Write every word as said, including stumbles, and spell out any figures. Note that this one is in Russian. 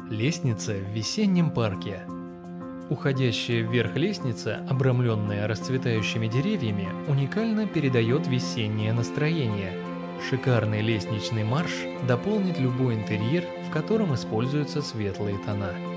Лестница в весеннем парке. Уходящая вверх лестница, обрамленная расцветающими деревьями, уникально передает весеннее настроение. Шикарный лестничный марш дополнит любой интерьер, в котором используются светлые тона.